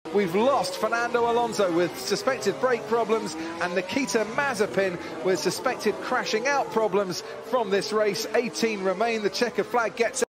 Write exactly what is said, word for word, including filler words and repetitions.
We've lost Fernando Alonso with suspected brake problems and Nikita Mazepin with suspected crashing out problems from this race. eighteen remain. The checkered flag gets